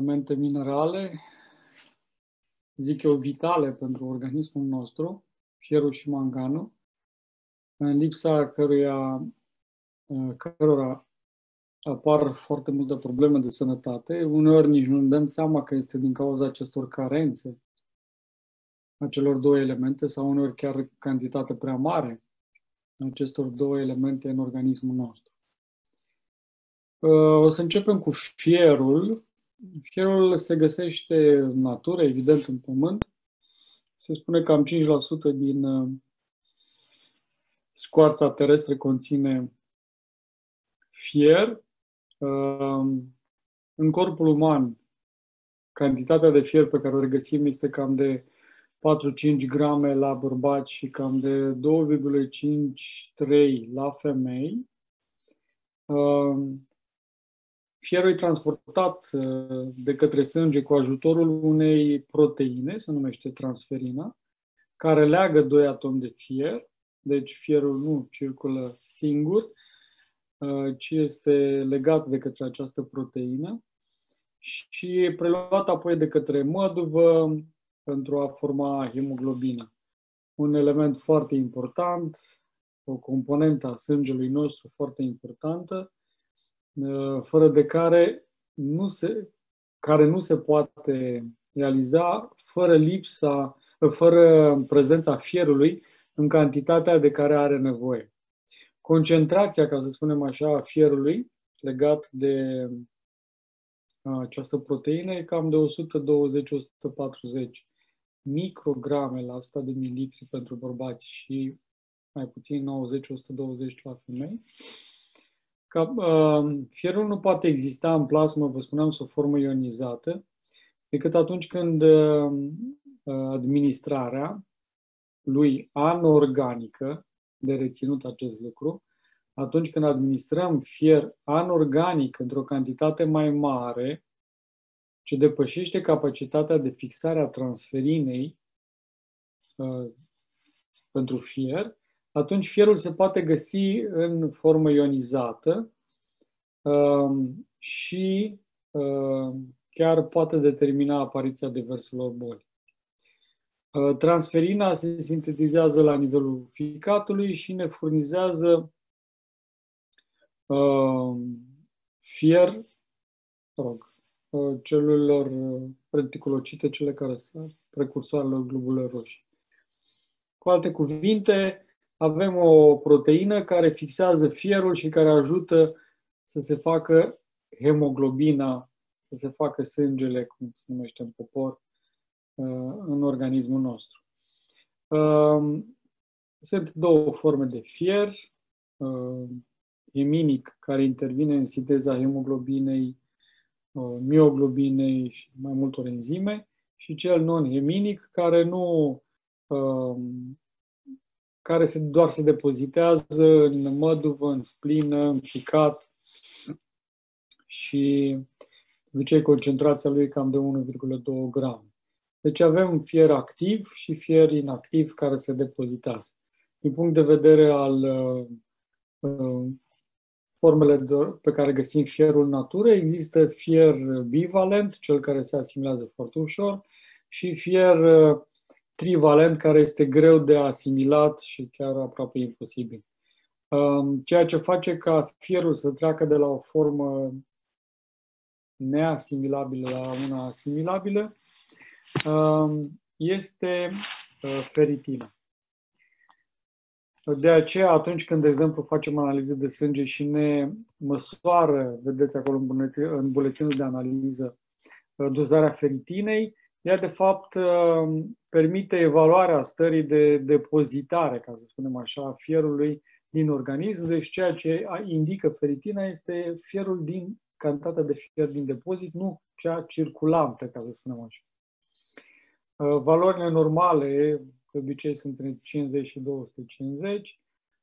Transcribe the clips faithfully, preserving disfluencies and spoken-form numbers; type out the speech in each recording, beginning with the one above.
elemente minerale, zic eu, vitale pentru organismul nostru, fierul și manganul, în lipsa căruia, cărora apar foarte multe probleme de sănătate. Uneori nici nu ne dăm seama că este din cauza acestor carențe a celor două elemente sau uneori chiar cantitate prea mare a acestor două elemente în organismul nostru. O să începem cu fierul. Fierul se găsește în natură, evident în pământ. Se spune că cam cinci la sută din scoarța terestră conține fier. În corpul uman, cantitatea de fier pe care o regăsim este cam de patru-cinci grame la bărbați și cam de doi virgulă cinci trei la femei. Fierul e transportat de către sânge cu ajutorul unei proteine, se numește transferina, care leagă doi atomi de fier. Deci fierul nu circulă singur, ci este legat de către această proteină și e preluat apoi de către măduvă pentru a forma hemoglobina. Un element foarte important, o componentă a sângelui nostru foarte importantă, fără de care nu se, care nu se poate realiza fără lipsa, fără prezența fierului în cantitatea de care are nevoie. Concentrația, ca să spunem așa, a fierului legat de această proteină e cam de o sută douăzeci - o sută patruzeci micrograme la o sută de mililitri pentru bărbați și mai puțin nouăzeci - o sută douăzeci la femei. Ca, uh, fierul nu poate exista în plasmă, vă spuneam, sub formă ionizată, decât atunci când uh, administrarea lui anorganică, de reținut acest lucru, atunci când administrăm fier anorganic într-o cantitate mai mare, ce depășește capacitatea de fixare a transferinei uh, pentru fier, atunci fierul se poate găsi în formă ionizată uh, și uh, chiar poate determina apariția diverselor boli. Uh, transferina se sintetizează la nivelul ficatului și ne furnizează uh, fier, rog, uh, celulelor reticulocite, cele care sunt precursoarele globulelor roșii. Cu alte cuvinte, avem o proteină care fixează fierul și care ajută să se facă hemoglobina, să se facă sângele, cum se numește în popor, în organismul nostru. Sunt două forme de fier, heminic, care intervine în sinteza hemoglobinei, mioglobinei și mai multor enzime, și cel non-heminic, care nu care se, doar se depozitează în măduvă, în splină, în ficat și de obicei concentrația lui e cam de unu virgulă doi grame. Deci avem fier activ și fier inactiv care se depozitează. Din punct de vedere al uh, formele de, pe care găsim fierul în natură, există fier bivalent, cel care se asimilează foarte ușor, și fier uh, trivalent, care este greu de asimilat și chiar aproape imposibil. Ceea ce face ca fierul să treacă de la o formă neasimilabilă la una asimilabilă este feritina. De aceea, atunci când, de exemplu, facem analize de sânge și ne măsoară, vedeți acolo în buletinul de analiză, dozarea feritinei, ea, de fapt, permite evaluarea stării de depozitare, ca să spunem așa, a fierului din organism. Deci ceea ce indică feritina este fierul din cantitatea de fier din depozit, nu cea circulantă, ca să spunem așa. Valorile normale, de obicei, sunt între cincizeci și două sute cincizeci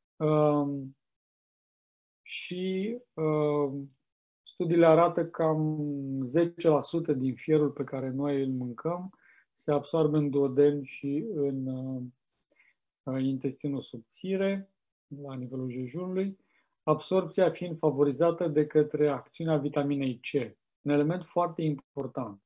și studiile arată că cam zece la sută din fierul pe care noi îl mâncăm se absorbe în duoden și în uh, intestinul subțire, la nivelul jejunului, absorpția fiind favorizată de către acțiunea vitaminei C. Un element foarte important.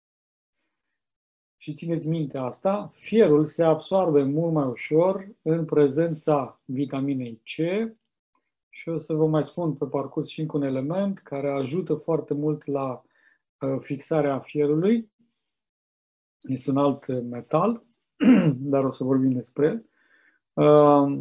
Și țineți minte asta, fierul se absorbe mult mai ușor în prezența vitaminei C și o să vă mai spun pe parcurs și încă un element care ajută foarte mult la uh, fixarea fierului. Este un alt metal, dar o să vorbim despre el. Uh,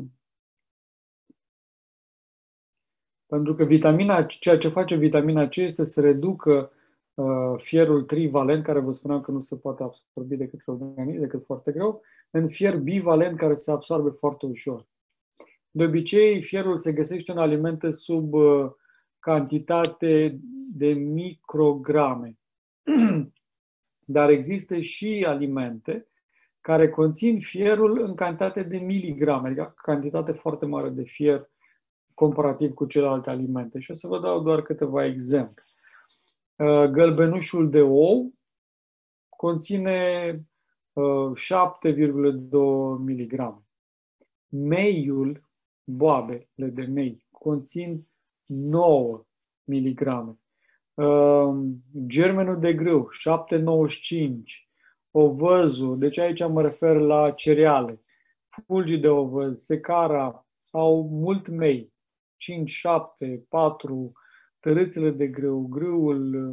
pentru că vitamina, ceea ce face vitamina C este să reducă uh, fierul trivalent, care vă spuneam că nu se poate absorbi decât organism, decât foarte greu, în fier bivalent, care se absorbe foarte ușor. De obicei, fierul se găsește în alimente sub uh, cantitate de micrograme. Dar există și alimente care conțin fierul în cantitate de miligrame, adică cantitate foarte mare de fier comparativ cu celelalte alimente. Și o să vă dau doar câteva exemple. Gălbenușul de ou conține șapte virgulă doi miligrame. Meiul, boabele de mei, conțin nouă miligrame. Germenul de grâu, șapte virgulă nouăzeci și cinci. Ovăzul, deci aici mă refer la cereale. Fulgii de ovăz, secara, au mult mei. cinci, șapte, patru, tărâțele de grâu, grâul,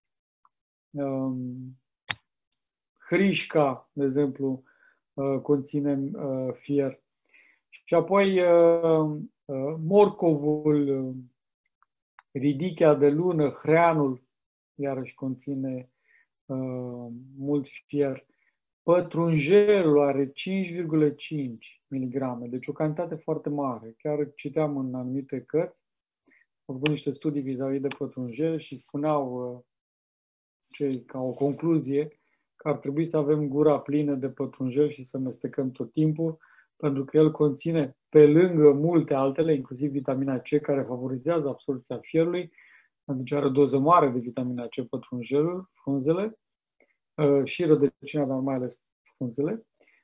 um, hrișca, de exemplu, uh, conține uh, fier. Și apoi uh, uh, morcovul, uh, ridichea de lună, hreanul, iarăși conține uh, mult fier. Pătrunjelul are cinci virgulă cinci miligrame, deci o cantitate foarte mare. Chiar citeam în anumite cărți, au făcut niște studii vis-a-vis de pătrunjel și spuneau uh, cei, ca o concluzie că ar trebui să avem gura plină de pătrunjel și să mestecăm tot timpul, pentru că el conține, pe lângă multe altele, inclusiv vitamina C, care favorizează absorbția fierului, pentru că are o doză mare de vitamina C pătrunjelul, frunzele, și rădăcina, dar mai ales frunzele.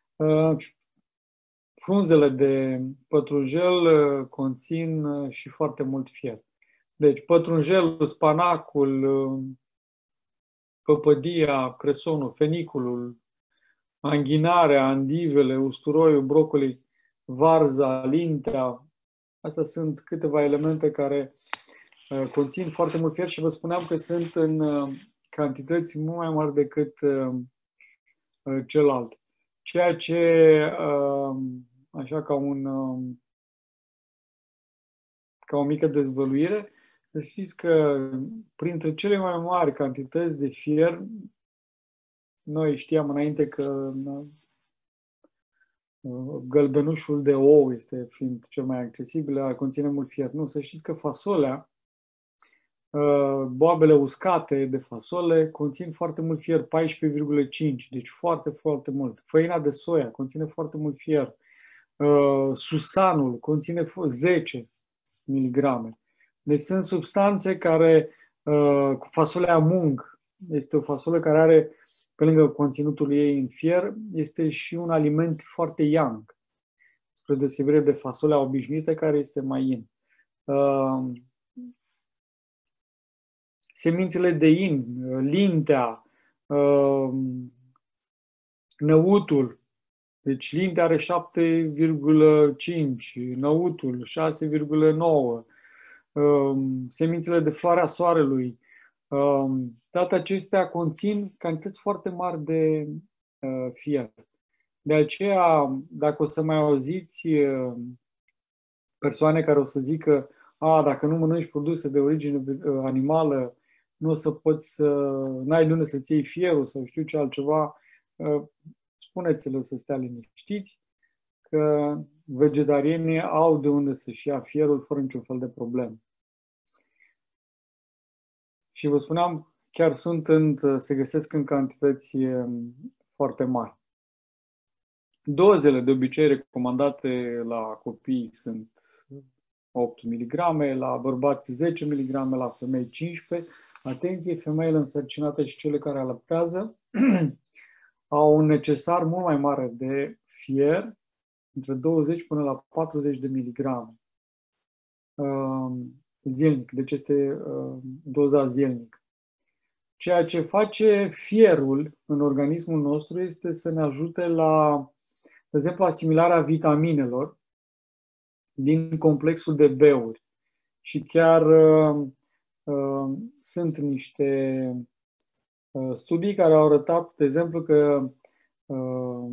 Frunzele de pătrunjel conțin și foarte mult fier. Deci pătrunjelul, spanacul, păpădia, cresonul, feniculul, anghinarea, andivele, usturoiul, brocoli, varza, lintea. Astea sunt câteva elemente care conțin foarte mult fier și vă spuneam că sunt în cantități mult mai mari decât uh, celălalt. Ceea ce, uh, așa ca, un, uh, ca o mică dezvăluire, să știți că printre cele mai mari cantități de fier, noi știam înainte că uh, gălbenușul de ou este fiind cel mai accesibil, conține mult fier. Nu, să știți că fasolea, boabele uscate de fasole conțin foarte mult fier, paisprezece virgulă cinci, deci foarte, foarte mult. Făina de soia conține foarte mult fier. Susanul conține zece miligrame. Deci sunt substanțe care, cu fasolea mung, este o fasolă care are, pe lângă conținutul ei în fier, este și un aliment foarte yang, spre deosebire de fasolea obișnuită, care este mai yin. Semințele de in, lintea, năutul. Deci lintea are șapte virgulă cinci, năutul șase virgulă nouă, semințele de floarea soarelui. Toate acestea conțin cantități foarte mari de fier. De aceea, dacă o să mai auziți persoane care o să zică a, dacă nu mănânci produse de origine animală, nu o să poți să, n-ai de unde să-ți iei fierul sau știu ce altceva, spuneți-le să stea liniștiți că vegetarianii au de unde să-și ia fierul fără niciun fel de problemă. Și vă spuneam, chiar sunt în, se găsesc în cantități foarte mari. Dozele de obicei recomandate la copii sunt opt miligrame, la bărbați zece miligrame, la femei cincisprezece. Atenție, femeile însărcinate și cele care alăptează au un necesar mult mai mare de fier, între douăzeci până la patruzeci de miligrame zilnic. Deci este doza zilnică. Ceea ce face fierul în organismul nostru este să ne ajute la, de exemplu, asimilarea vitaminelor din complexul de B-uri. Și chiar uh, uh, sunt niște uh, studii care au arătat, de exemplu, că uh,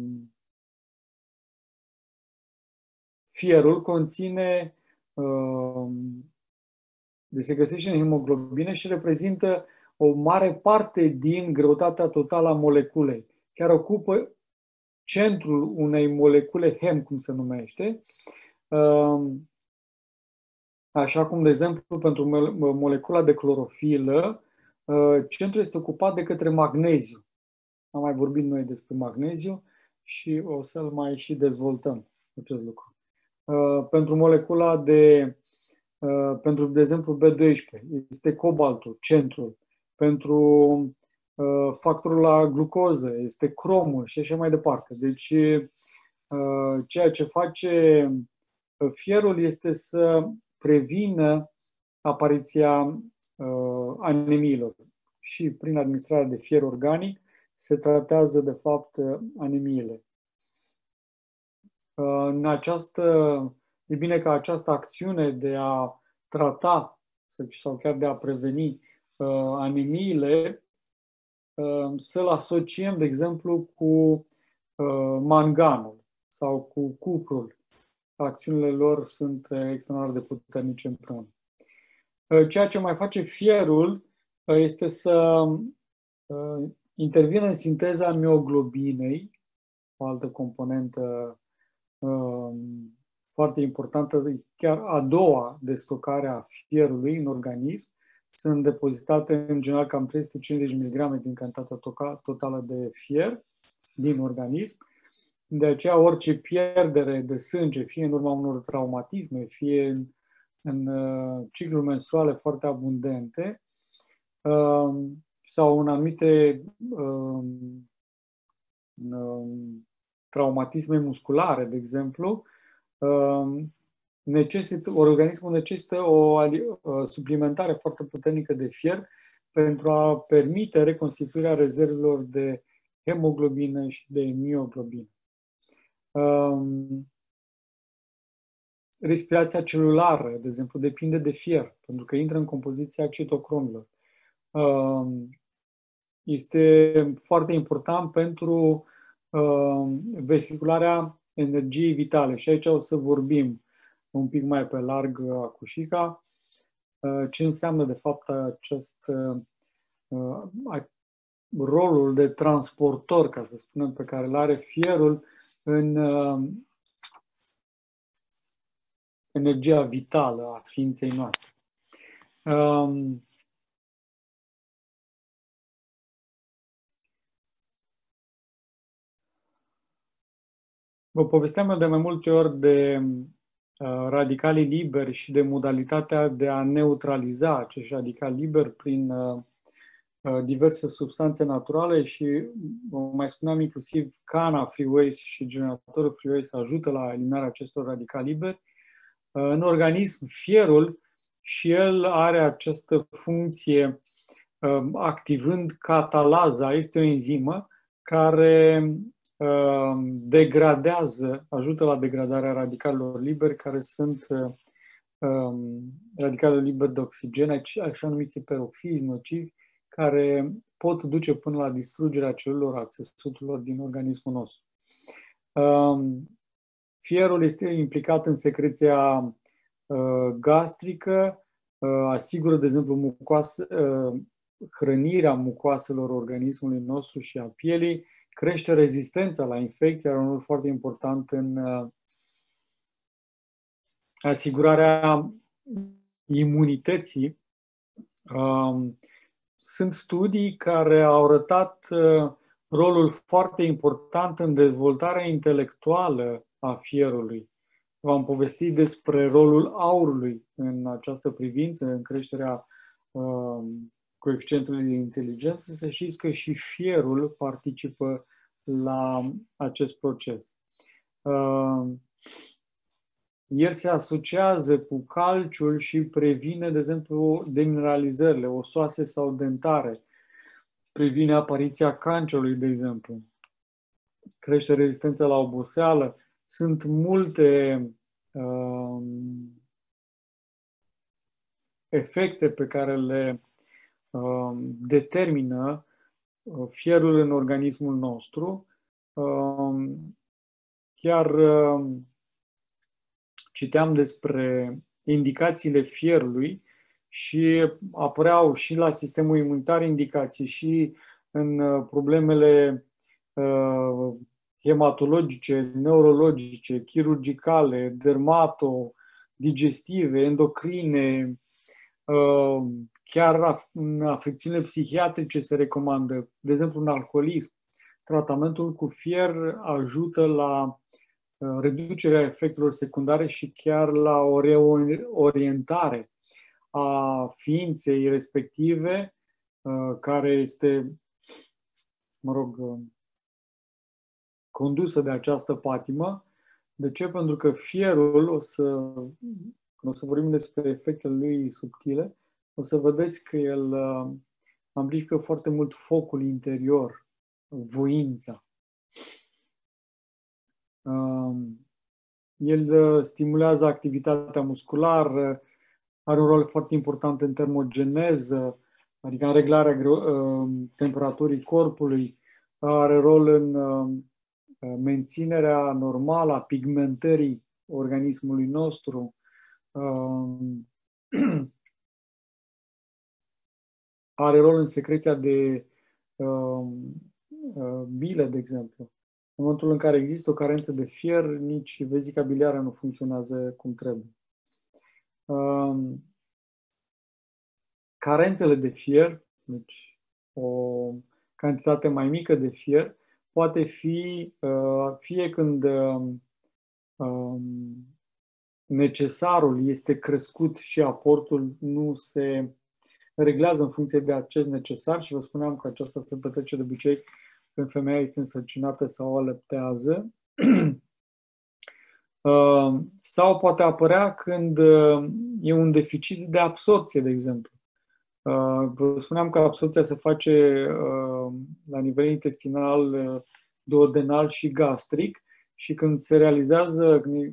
fierul conține, uh, deci se găsește în hemoglobină și reprezintă o mare parte din greutatea totală a moleculei. Chiar ocupă centrul unei molecule hem, cum se numește, așa cum, de exemplu, pentru molecula de clorofilă, centrul este ocupat de către magneziu. Am mai vorbit noi despre magneziu și o să-l mai și dezvoltăm acest lucru. Pentru molecula de, pentru, de exemplu, B doisprezece, este cobaltul, centrul. Pentru factorul la glucoză este cromul și așa mai departe. Deci, ceea ce face fierul este să prevină apariția anemiilor. Și prin administrarea de fier organic se tratează, de fapt, anemiile. În această, e bine ca această acțiune de a trata sau chiar de a preveni anemiile să-l asociem, de exemplu, cu manganul sau cu cuprul. Acțiunile lor sunt extraordinar de puternice împreună. Ceea ce mai face fierul este să intervină în sinteza mioglobinei, o altă componentă foarte importantă, chiar a doua de stocare a fierului în organism. Sunt depozitate în general cam trei sute cincizeci de miligrame din cantitatea totală de fier din organism. De aceea orice pierdere de sânge, fie în urma unor traumatisme, fie în, în uh, cicluri menstruale foarte abundente uh, sau în anumite uh, uh, traumatisme musculare, de exemplu, uh, necesită, organismul necesită o uh, suplimentare foarte puternică de fier pentru a permite reconstituirea rezervelor de hemoglobină și de mioglobină. Um, respirația celulară, de exemplu, depinde de fier, pentru că intră în compoziția citocromilor. Um, este foarte important pentru um, vehicularea energiei vitale. Și aici o să vorbim un pic mai pe larg cu Șica, uh, ce înseamnă, de fapt, acest uh, rolul de transportor, ca să spunem, pe care îl are fierul în uh, energia vitală a ființei noastre. Um, vă povesteam eu de mai multe ori de uh, radicalii liberi și de modalitatea de a neutraliza acești radicali liberi prin uh, diverse substanțe naturale și mai spuneam inclusiv cana Freeways și generatorul Freeways ajută la eliminarea acestor radicali liberi. În organism, fierul și el are această funcție activând catalaza, este o enzimă care degradează, ajută la degradarea radicalilor liberi care sunt radicalele liberi de oxigen, așa numiți peroxizi nocivi, care pot duce până la distrugerea celulelor, a țesuturilor din organismul nostru. Fierul este implicat în secreția gastrică, asigură, de exemplu, mucoasă, hrănirea mucoaselor organismului nostru și a pielii, crește rezistența la infecție, are un rol foarte important în asigurarea imunității. Sunt studii care au arătat rolul foarte important în dezvoltarea intelectuală a fierului. V-am povestit despre rolul aurului în această privință, în creșterea uh, coeficientului de inteligență. Să știți că și fierul participă la acest proces. Uh, el se asociază cu calciul și previne, de exemplu, demineralizările osoase sau dentare. previne apariția cancerului, de exemplu, crește rezistența la oboseală. Sunt multe uh, efecte pe care le uh, determină uh, fierul în organismul nostru. Uh, chiar uh, citeam despre indicațiile fierului și apăreau și la sistemul imunitar indicații și în uh, problemele uh, hematologice, neurologice, chirurgicale, dermato, digestive, endocrine, uh, chiar în afecțiunile psihiatrice se recomandă, de exemplu în alcoolism. Tratamentul cu fier ajută la reducerea efectelor secundare și chiar la o reorientare a ființei respective, care este, mă rog, condusă de această patimă. De ce? Pentru că fierul, o să, când o să vorbim despre efectele lui subtile, o să vedeți că el amplifică foarte mult focul interior, voința. El stimulează activitatea musculară, are un rol foarte important în termogeneză, adică în reglarea temperaturii corpului, are rol în menținerea normală a pigmentării organismului nostru, are rol în secreția de bile, de exemplu. În momentul în care există o carență de fier, nici vezica biliară nu funcționează cum trebuie. Carențele de fier, deci o cantitate mai mică de fier, poate fi fie când necesarul este crescut și aportul nu se reglează în funcție de acest necesar, și vă spuneam că aceasta se petrece de obicei când femeia este însărcinată sau alăptează, sau poate apărea când e un deficit de absorpție, de exemplu. Vă spuneam că absorpția se face la nivel intestinal, duodenal și gastric, și când se realizează, când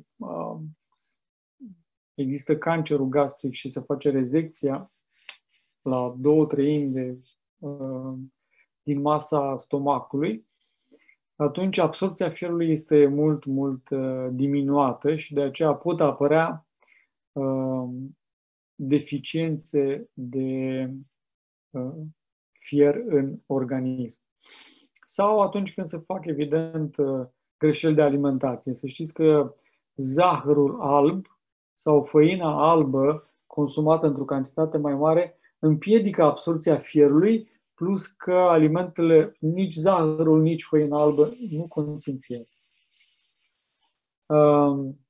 există cancerul gastric și se face rezecția la două treimi de din masa stomacului, atunci absorpția fierului este mult, mult uh, diminuată și de aceea pot apărea uh, deficiențe de uh, fier în organism. Sau atunci când se fac, evident, uh, greșeli de alimentație. Să știți că zahărul alb sau făina albă consumată într-o cantitate mai mare împiedică absorpția fierului, plus că alimentele, nici zahărul, nici făina albă, nu conțin fier. Um,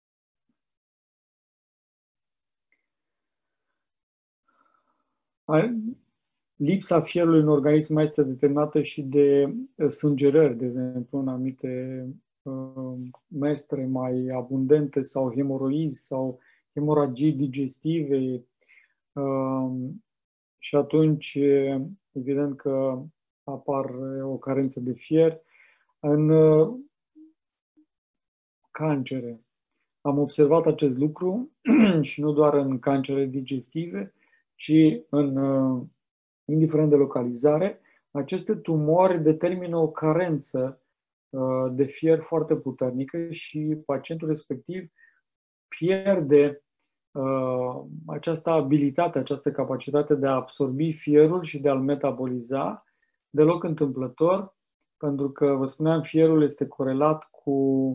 lipsa fierului în organism mai este determinată și de sângerări, de exemplu, în anumite uh, mestre mai abundente sau hemoroizi sau hemoragii digestive. Uh, și atunci, evident că apar o carență de fier. În cancere am observat acest lucru și nu doar în cancere digestive, ci în, indiferent de localizare, aceste tumori determină o carență de fier foarte puternică și pacientul respectiv pierde această abilitate, această capacitate de a absorbi fierul și de a-l metaboliza, deloc întâmplător, pentru că, vă spuneam, fierul este corelat cu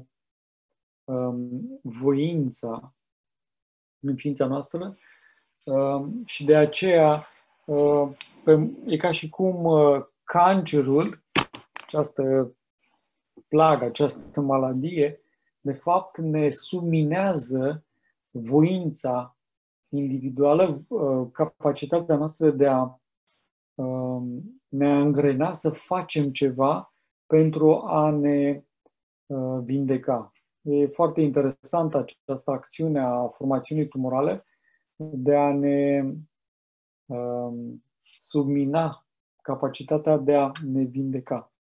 um, voința în ființa noastră um, și de aceea uh, pe, e ca și cum uh, cancerul, această plagă, această maladie, de fapt ne subminează voința individuală, capacitatea noastră de a ne angrena să facem ceva pentru a ne vindeca. E foarte interesantă această acțiune a formațiunii tumorale de a ne submina capacitatea de a ne vindeca.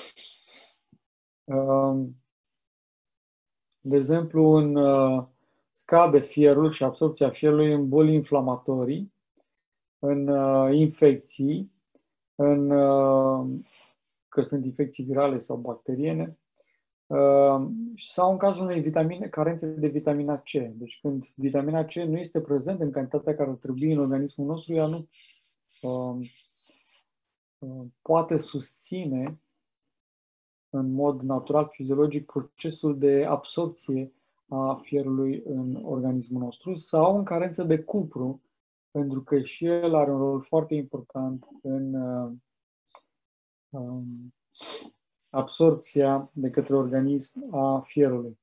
De exemplu, în, scade fierul și absorbția fierului în boli inflamatorii, în infecții, în, că sunt infecții virale sau bacteriene, sau în cazul unei vitamine, carențe de vitamina C. Deci când vitamina C nu este prezentă în cantitatea care ar trebui în organismul nostru, ea nu uh, uh, poate susține în mod natural, fiziologic, procesul de absorpție a fierului în organismul nostru, sau în carență de cupru, pentru că și el are un rol foarte important în uh, um, absorpția de către organism a fierului.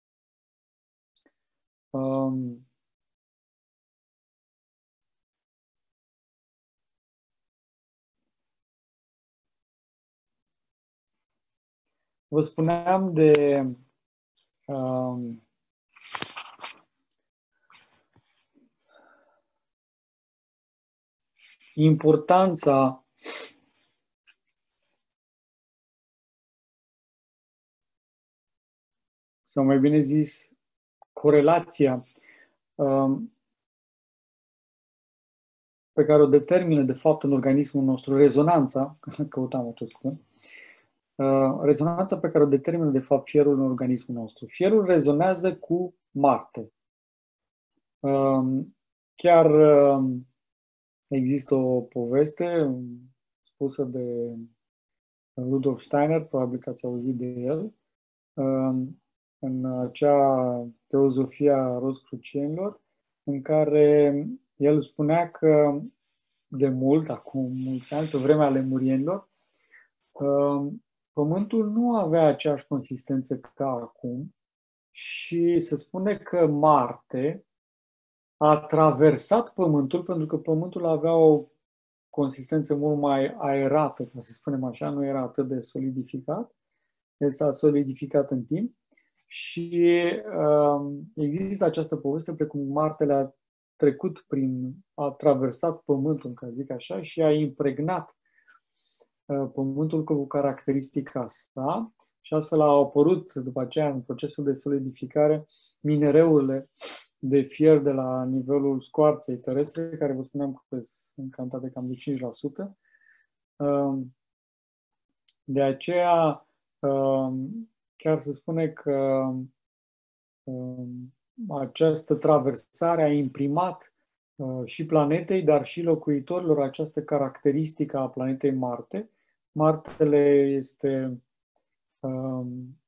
Um, vă spuneam de um, importanța sau mai bine zis, corelația um, pe care o determină, de fapt, în organismul nostru, rezonanța, căutam acest cuvânt, uh, rezonanța pe care o determină, de fapt, fierul în organismul nostru. Fierul rezonează cu Marte. Um, chiar um, există o poveste spusă de Rudolf Steiner, probabil că ați auzit de el, um, în acea teozofia roscrucienilor, în care el spunea că de mult, acum mulți ani, pe vremea lemurienilor, Pământul nu avea aceeași consistență ca acum și se spune că Marte a traversat Pământul pentru că Pământul avea o consistență mult mai aerată, ca să spunem așa, nu era atât de solidificat, el s-a solidificat în timp. Și uh, există această poveste precum Martele a trecut prin, a traversat Pământul, ca zic așa, și a impregnat uh, Pământul cu caracteristica sa și astfel au apărut după aceea în procesul de solidificare minereurile de fier de la nivelul scoarței terestre, care vă spuneam că sunt cantate cam de cinci la sută. Uh, de aceea uh, chiar se spune că um, această traversare a imprimat uh, și planetei, dar și locuitorilor această caracteristică a planetei Marte. Martele este um,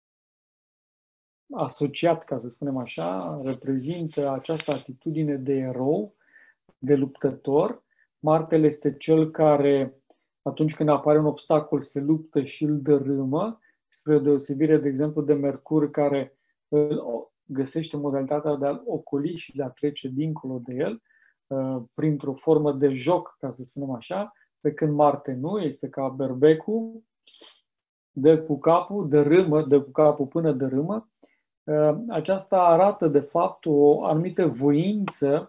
asociat, ca să spunem așa, reprezintă această atitudine de erou, de luptător. Martele este cel care, atunci când apare un obstacol, se luptă și îl dărâmă, spre o deosebire, de exemplu, de Mercur, care îl găsește modalitatea de a-l ocoli și de a trece dincolo de el, printr-o formă de joc, ca să spunem așa, pe când Marte nu, este ca berbecul, dă cu capul, dărâmă, dă cu capul până dărâmă. Aceasta arată, de fapt, o anumită voință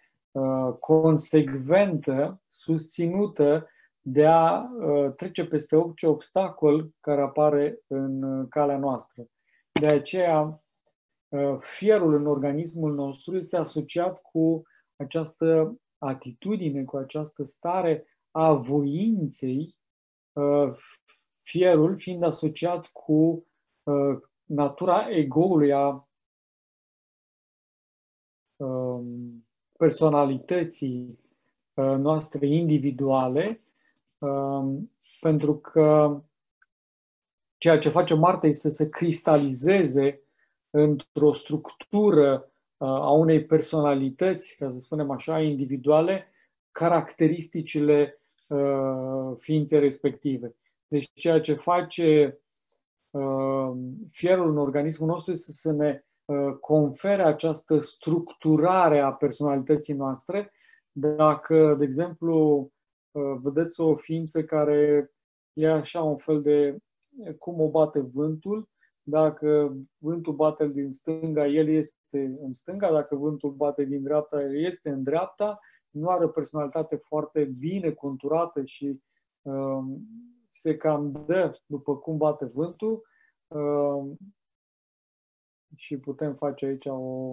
consecventă, susținută de a trece peste orice obstacol care apare în calea noastră. De aceea, fierul în organismul nostru este asociat cu această atitudine, cu această stare a voinței, fierul fiind asociat cu natura egoului, a personalității noastre individuale, pentru că ceea ce face Marte este să cristalizeze într-o structură a unei personalități, ca să spunem așa, individuale, caracteristicile ființei respective. Deci ceea ce face fierul în organismul nostru este să ne confere această structurare a personalității noastre. Dacă, de exemplu, vedeți o ființă care e așa un fel de cum o bate vântul, dacă vântul bate din stânga, el este în stânga, dacă vântul bate din dreapta, el este în dreapta, nu are o personalitate foarte bine conturată și se cam dă după cum bate vântul și putem face aici o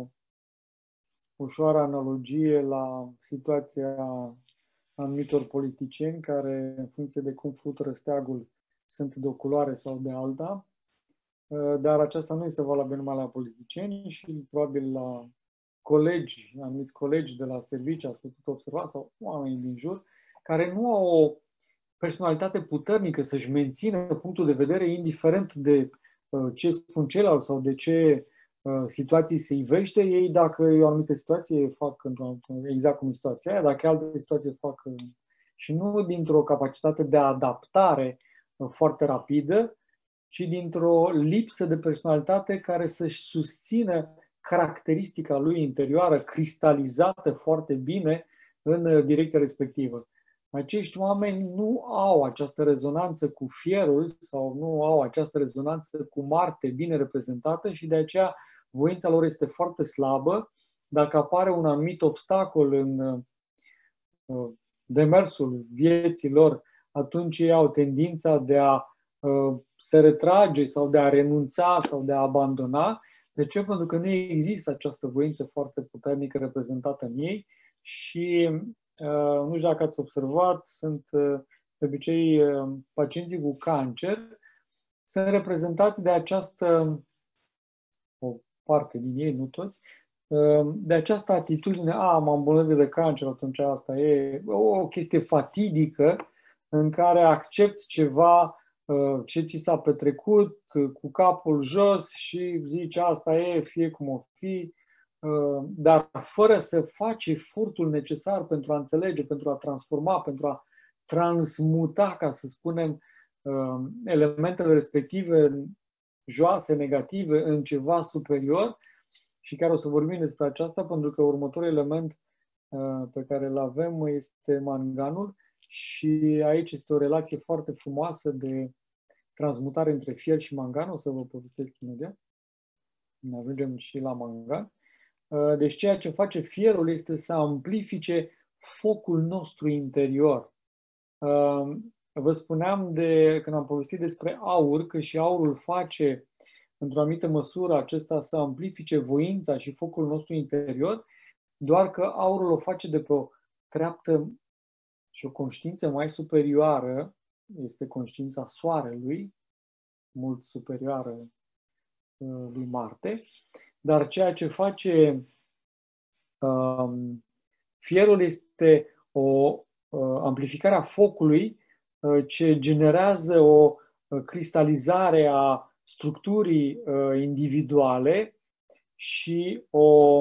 ușoară analogie la situația anumitor politicieni care, în funcție de cum flutură steagul, sunt de o culoare sau de alta, dar aceasta nu este valabil numai la politicieni și probabil la colegi, anumiți colegi de la servicii, ați putut observa, sau oameni din jur, care nu au o personalitate puternică să-și mențină punctul de vedere indiferent de ce spun ceilalți sau de ce situații se ivește. Ei, dacă e o anumită situație, fac exact cum e situația aia, dacă e altă situație, fac și nu dintr-o capacitate de adaptare foarte rapidă, ci dintr-o lipsă de personalitate care să-și susțină caracteristica lui interioară, cristalizată foarte bine în direcția respectivă. Acești oameni nu au această rezonanță cu fierul sau nu au această rezonanță cu Marte bine reprezentată și de aceea voința lor este foarte slabă. Dacă apare un anumit obstacol în demersul vieții lor, atunci ei au tendința de a se retrage sau de a renunța sau de a abandona. De ce? Pentru că nu există această voință foarte puternică reprezentată în ei și nu știu dacă ați observat, sunt de obicei pacienții cu cancer, sunt reprezentați de această, o parte din ei, nu toți, de această atitudine, a, m-am îmbolnăvit de cancer, atunci asta e o chestie fatidică în care accepti ceva ce ți s-a petrecut cu capul jos și zici asta e, fie cum o fi, dar fără să faci efortul necesar pentru a înțelege, pentru a transforma, pentru a transmuta, ca să spunem, elementele respective joase, negative, în ceva superior. Și chiar o să vorbim despre aceasta, pentru că următorul element pe care îl avem este manganul și aici este o relație foarte frumoasă de transmutare între fier și mangan. O să vă povestesc imediat. Ne ajungem și la mangan. Deci ceea ce face fierul este să amplifice focul nostru interior. Vă spuneam de, când am povestit despre aur, că și aurul face, într-o anumită măsură, acesta să amplifice voința și focul nostru interior, doar că aurul o face de pe o treaptă și o conștiință mai superioară, este conștiința soarelui, mult superioară lui Marte, dar ceea ce face um, fierul este o uh, amplificare a focului uh, ce generează o uh, cristalizare a structurii uh, individuale și o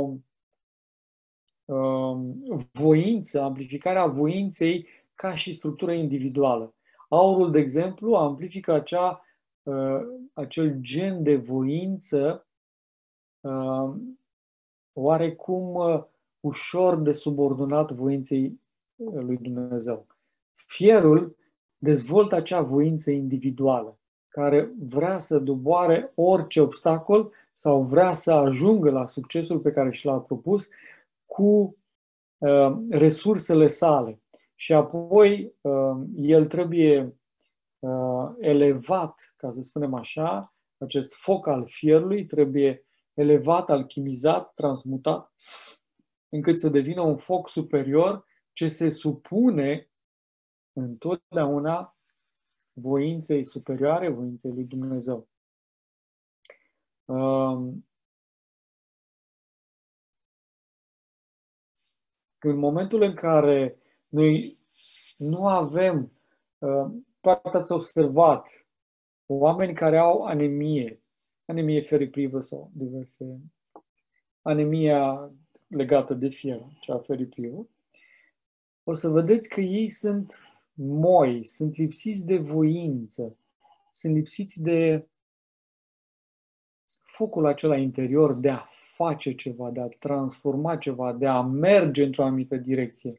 uh, voință, amplificarea voinței ca și structură individuală. Aurul, de exemplu, amplifică acea, uh, acel gen de voință uh, oarecum uh, ușor de subordonat voinței lui Dumnezeu. Fierul dezvoltă acea voință individuală care vrea să doboare orice obstacol sau vrea să ajungă la succesul pe care și l-a propus cu uh, resursele sale. Și apoi uh, el trebuie uh, elevat, ca să spunem așa, acest foc al fierului trebuie elevat, alchimizat, transmutat, încât să devină un foc superior ce se supune întotdeauna voinței superioare, voinței lui Dumnezeu. În momentul în care noi nu avem, poate ați observat, oameni care au anemie, anemie feriprivă sau diverse, anemia legată de fier, cea feriprivă, o să vedeți că ei sunt moi, sunt lipsiți de voință, sunt lipsiți de focul acela interior de a face ceva, de a transforma ceva, de a merge într-o anumită direcție.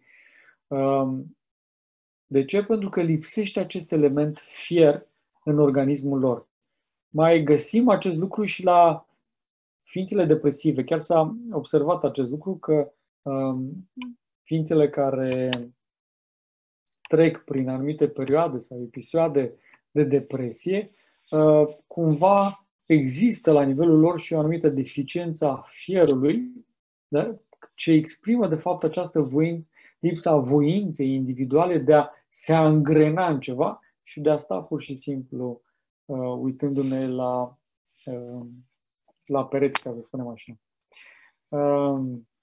De ce? Pentru că lipsește acest element fier în organismul lor. Mai găsim acest lucru și la ființele depresive. Chiar s-a observat acest lucru că um, ființele care trec prin anumite perioade sau episoade de depresie, cumva există la nivelul lor și o anumită deficiență a fierului, da? Ce exprimă de fapt această voință, lipsa voinței individuale de a se angrena în ceva și de a sta pur și simplu uh, uitându-ne la, uh, la pereți, ca să spunem așa. Uh,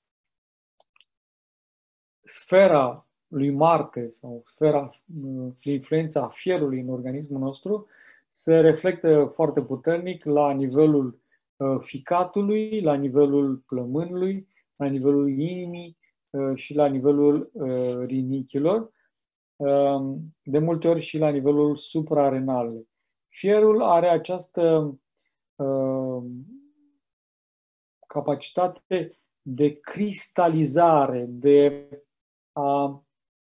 sfera lui Marte sau sfera uh, de influență a fierului în organismul nostru se reflectă foarte puternic la nivelul uh, ficatului, la nivelul plămânului, la nivelul inimii uh, și la nivelul uh, rinichilor, uh, de multe ori și la nivelul suprarenal. Fierul are această uh, capacitate de cristalizare, de a,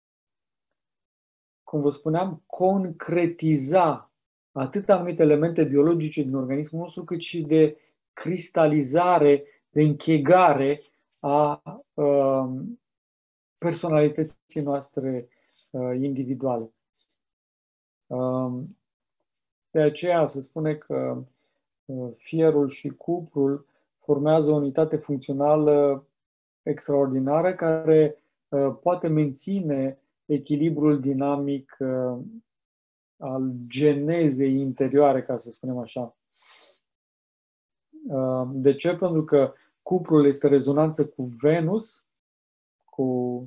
cum vă spuneam, concretiza atât anumite elemente biologice din organismul nostru, cât și de cristalizare, de închegare a uh, personalității noastre uh, individuale. Uh, de aceea se spune că uh, fierul și cuprul formează o unitate funcțională extraordinară care uh, poate menține echilibrul dinamic uh, al genezei interioare, ca să spunem așa. De ce? Pentru că cuprul este rezonanță cu Venus, cu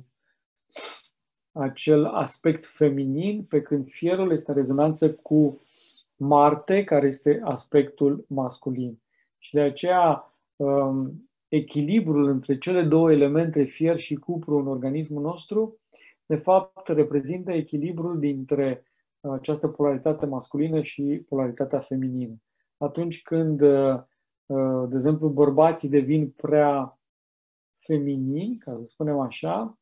acel aspect feminin, pe când fierul este rezonanță cu Marte, care este aspectul masculin. Și de aceea echilibrul între cele două elemente, fier și cupru, în organismul nostru, de fapt reprezintă echilibrul dintre această polaritate masculină și polaritatea feminină. Atunci când, de exemplu, bărbații devin prea feminini, ca să spunem așa,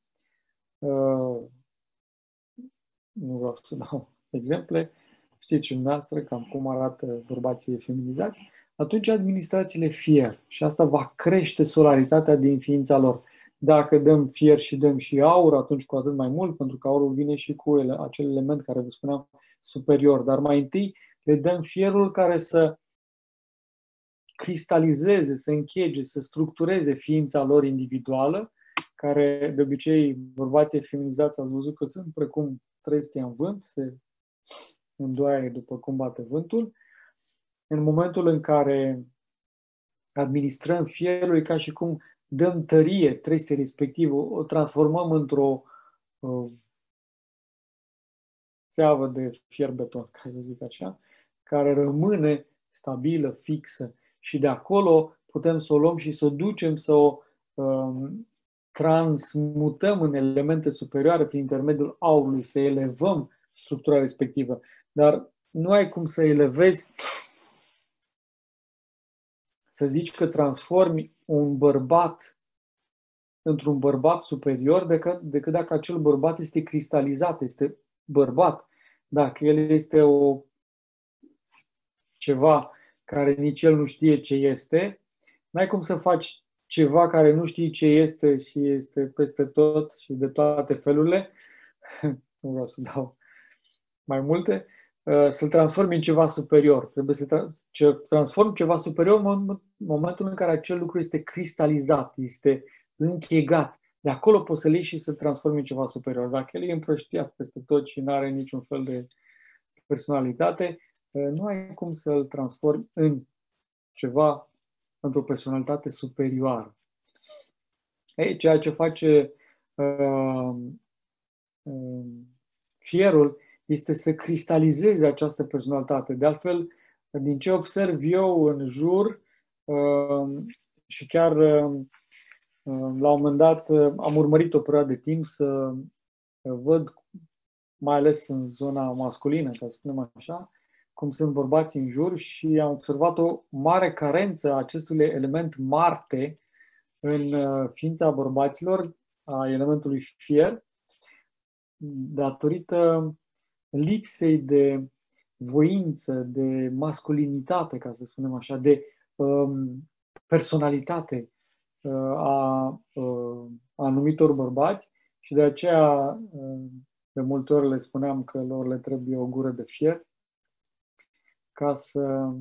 nu vreau să dau exemple, știți și dumneavoastră cam cum arată bărbații feminizați, atunci administrațiile fier și asta va crește solaritatea din ființa lor. Dacă dăm fier și dăm și aur, atunci cu atât mai mult, pentru că aurul vine și cu ele, acel element care vă spuneam superior. Dar mai întâi le dăm fierul care să cristalizeze, să închege, să structureze ființa lor individuală, care de obicei bărbații feminizați ați văzut că sunt precum trestia în vânt, se îndoaie după cum bate vântul. În momentul în care administrăm fierul, e ca și cum dăm tărie trestie respectivă, o transformăm într-o uh, țeavă de fier beton, ca să zic așa, care rămâne stabilă, fixă și de acolo putem să o luăm și să o ducem, să o um, transmutăm în elemente superioare prin intermediul aurului, să elevăm structura respectivă. Dar nu ai cum să elevezi, să zici că transformi un bărbat într-un bărbat superior decât, decât dacă acel bărbat este cristalizat, este bărbat. Dacă el este o ceva care nici el nu știe ce este, n-ai cum să faci ceva care nu știi ce este și este peste tot și de toate felurile, nu vreau să dau mai multe, să-l transformi în ceva superior. Trebuie să transformi ceva superior în momentul în care acel lucru este cristalizat, este închegat. De acolo poți să-l iei și să-l transformi în ceva superior. Dacă el e împrăștiat peste tot și nu are niciun fel de personalitate, nu ai cum să-l transformi în ceva, într-o personalitate superioară. Ei, ceea ce face uh, uh, fierul este să cristalizeze această personalitate. De altfel, din ce observ eu în jur, uh, și chiar uh, la un moment dat uh, am urmărit o perioadă de timp să uh, văd, mai ales în zona masculină, ca să spunem așa, cum sunt bărbații în jur și am observat o mare carență a acestui element Marte în uh, ființa bărbaților, a elementului fier, datorită lipsei de voință, de masculinitate, ca să spunem așa, de um, personalitate uh, a, uh, a anumitor bărbați și de aceea uh, De multe ori le spuneam că lor le trebuie o gură de fier ca să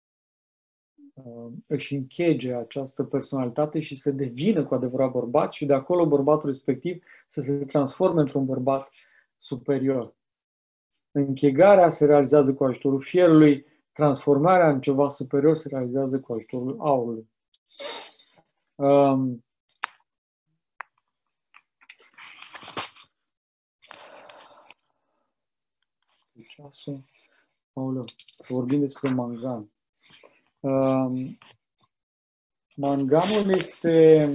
își închege această personalitate și să devină cu adevărat bărbat și de acolo bărbatul respectiv să se transforme într-un bărbat superior. Închegarea se realizează cu ajutorul fierului, transformarea în ceva superior se realizează cu ajutorul aurului. Um, ceasul. Aoleu, să vorbim despre mangan. Um, manganul este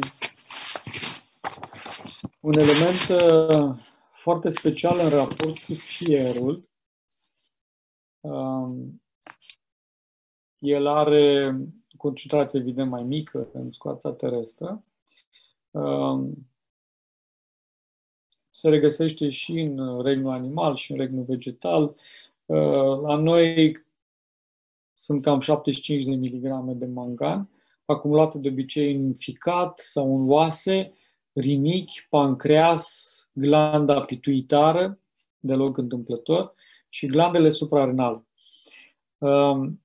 un element uh, foarte special în raport cu fierul. Um, el are concentrație evident mai mică în scoața terestră. Um, se regăsește și în regnul animal și în regnul vegetal. Uh, la noi sunt cam șaptezeci și cinci de miligrame de mangan, acumulate de obicei în ficat sau în oase, rinichi, pancreas, glanda pituitară, deloc întâmplător, și glandele suprarenale. Um,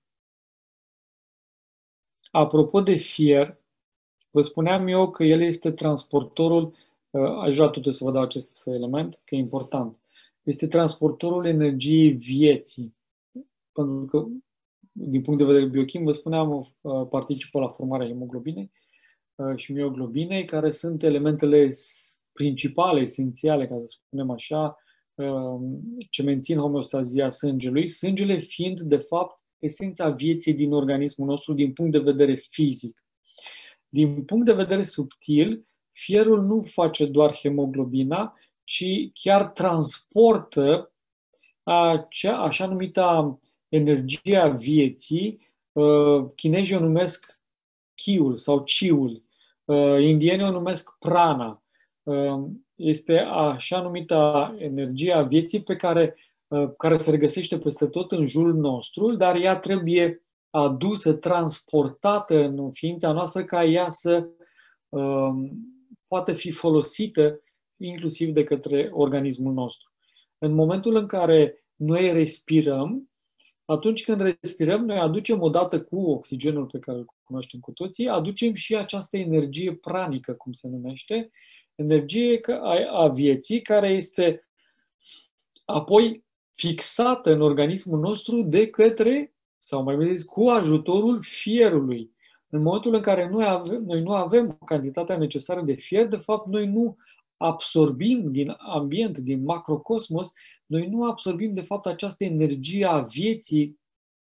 apropo de fier, vă spuneam eu că el este transportorul, uh, aș vrea totuși să vă dau acest element, că e important, este transportorul energiei vieții. Pentru că, din punct de vedere biochim, vă spuneam, uh, participă la formarea hemoglobinei uh, și mioglobinei, care sunt elementele principale, esențiale, ca să spunem așa, ce mențin homeostazia sângelui, sângele fiind, de fapt, esența vieții din organismul nostru din punct de vedere fizic. Din punct de vedere subtil, fierul nu face doar hemoglobina, ci chiar transportă acea așa numită energia vieții. Chinezii o numesc chiul sau chiul, indienii o numesc prana. Este așa numită energia vieții pe care, care se regăsește peste tot în jurul nostru, dar ea trebuie adusă, transportată în ființa noastră ca ea să um, poată fi folosită inclusiv de către organismul nostru. În momentul în care noi respirăm, atunci când respirăm, noi aducem odată cu oxigenul pe care îl cunoaștem cu toții, aducem și această energie pranică, cum se numește, energie a vieții, care este apoi fixată în organismul nostru de către, sau mai bine zis, cu ajutorul fierului. În momentul în care noi, avem, noi nu avem cantitatea necesară de fier, de fapt, noi nu absorbim din ambient, din macrocosmos, noi nu absorbim, de fapt, această energie a vieții,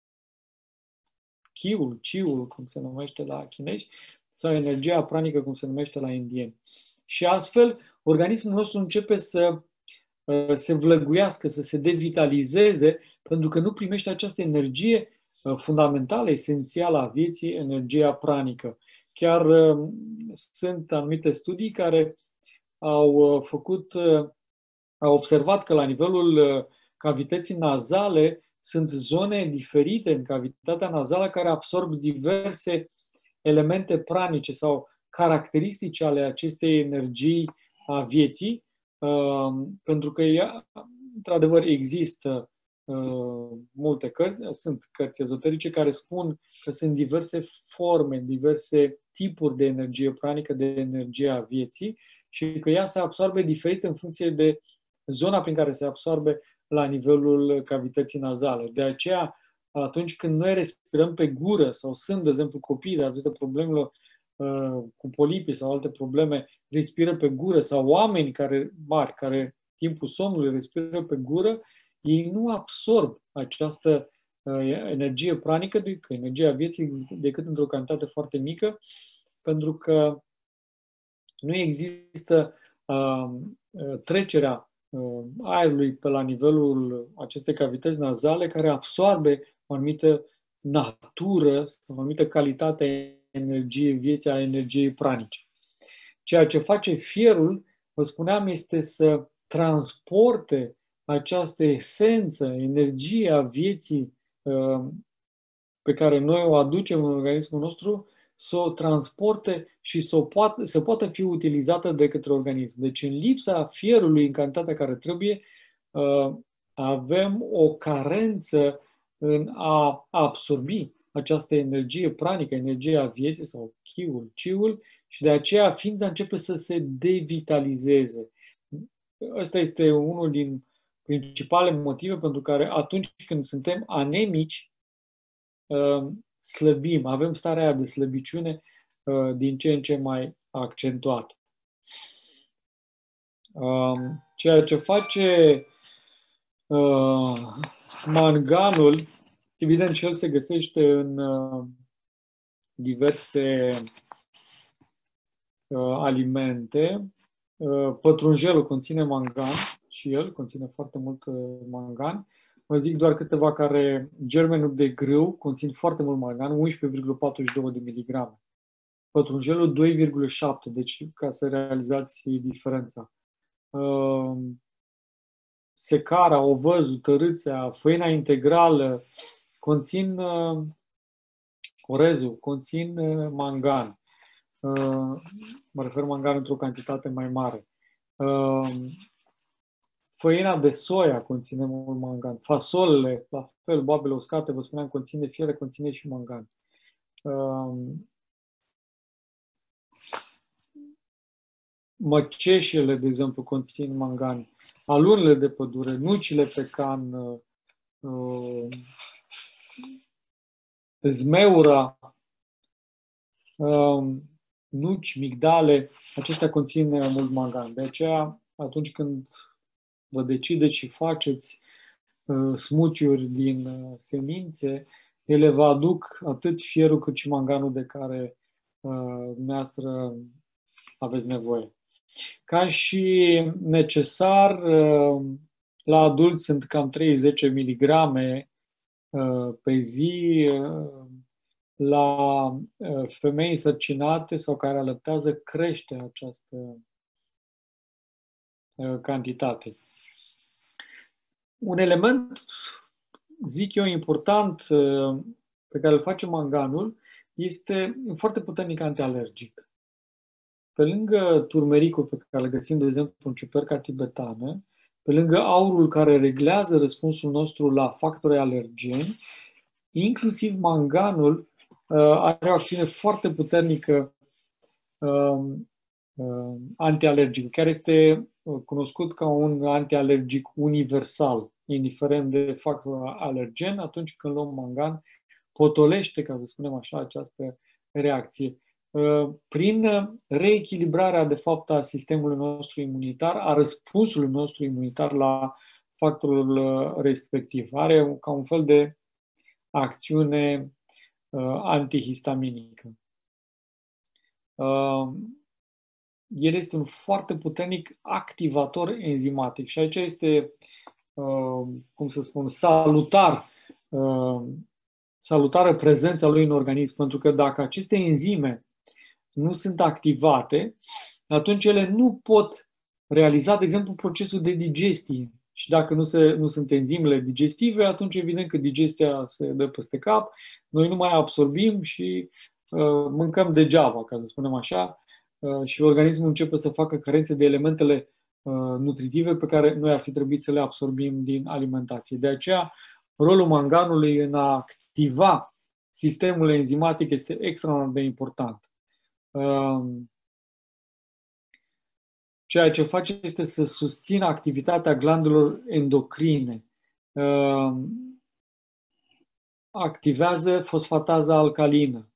chiul, chiul, cum se numește la chinezi, sau energia pranică, cum se numește la indieni. Și astfel, organismul nostru începe să se vlăguiască, să se devitalizeze, pentru că nu primește această energie fundamentală, esențială a vieții, energia pranică. Chiar sunt anumite studii care au făcut, au observat că la nivelul cavității nazale sunt zone diferite în cavitatea nazală care absorb diverse elemente pranice sau caracteristice ale acestei energii a vieții, pentru că ea, într-adevăr, există multe cărți, sunt cărți ezoterice care spun că sunt diverse forme, diverse tipuri de energie pranică, de energie a vieții și că ea se absorbe diferit în funcție de zona prin care se absorbe la nivelul cavității nazale. De aceea, atunci când noi respirăm pe gură sau sunt, de exemplu, copii datorită problemelor uh, cu polipii sau alte probleme, respiră pe gură, sau oameni care mari, care timpul somnului respiră pe gură, ei nu absorb această uh, energie pranică, decât energia vieții, decât într-o cantitate foarte mică, pentru că nu există uh, trecerea uh, aerului pe la nivelul acestei cavități nazale care absorbe o anumită natură, o anumită calitate a energiei vieții, a energiei pranice. Ceea ce face fierul, vă spuneam, este să transporte această esență, energia vieții uh, pe care noi o aducem în organismul nostru, să o transporte și să, o poată, să poată fi utilizată de către organism. Deci, în lipsa fierului în cantitatea care trebuie, avem o carență în a absorbi această energie pranică, energia vieții sau chiul, ciul, și de aceea ființa începe să se devitalizeze. Ăsta este unul din principalele motive pentru care atunci când suntem anemici, slăbim, avem starea aia de slăbiciune din ce în ce mai accentuată. Ceea ce face manganul, evident, și el se găsește în diverse alimente. Pătrunjelul conține mangan și el conține foarte mult mangan. Vă zic doar câteva care, germenul de grâu conțin foarte mult mangan, unsprezece virgulă patruzeci și doi de miligrame. Pătrunjelul doi virgulă șapte, deci ca să realizați diferența. Secara, ovăzul, tărâțea, făina integrală conțin, orezul, conțin mangan. Mă refer mangan într-o cantitate mai mare. Făina de soia conține mult mangan. Fasolele, la fel, boabele uscate, vă spuneam, conține fiere, conține și mangan. Măceșele, de exemplu, conțin mangan. Alunele de pădure, nucile pecan, zmeura, nuci, migdale, acestea conțin mult mangan. De aceea, atunci când vă decideți și faceți smoothie-uri din semințe, ele vă aduc atât fierul cât și manganul de care dumneavoastră aveți nevoie. Ca și necesar, la adulți sunt cam trei-zece miligrame pe zi, la femei însărcinate sau care alăptează crește această cantitate. Un element, zic eu, important pe care îl face manganul este foarte puternic antialergic. Pe lângă turmericul pe care îl găsim, de exemplu, în ciuperca tibetană, pe lângă aurul care reglează răspunsul nostru la factori alergeni, inclusiv manganul uh, are o acțiune foarte puternică uh, uh, antialergică, care este cunoscut ca un antialergic universal, indiferent de factorul alergen. Atunci când luăm mangan, potolește, ca să spunem așa, această reacție. Prin reechilibrarea, de fapt, a sistemului nostru imunitar, a răspunsului nostru imunitar la factorul respectiv. Are ca un fel de acțiune antihistaminică. El este un foarte puternic activator enzimatic și aici este, cum să spun, salutar, salutară prezența lui în organism, pentru că dacă aceste enzime nu sunt activate, atunci ele nu pot realiza, de exemplu, procesul de digestie. Și dacă nu, se, nu sunt enzimele digestive, atunci evident că digestia se dă peste cap, noi nu mai absorbim și uh, mâncăm degeaba, ca să spunem așa, uh, și organismul începe să facă carențe de elementele uh, nutritive pe care noi ar fi trebuit să le absorbim din alimentație. De aceea, rolul manganului în a activa sistemul enzimatic este extraordinar de important. Ceea ce face este să susțină activitatea glandelor endocrine. Activează fosfataza alcalină.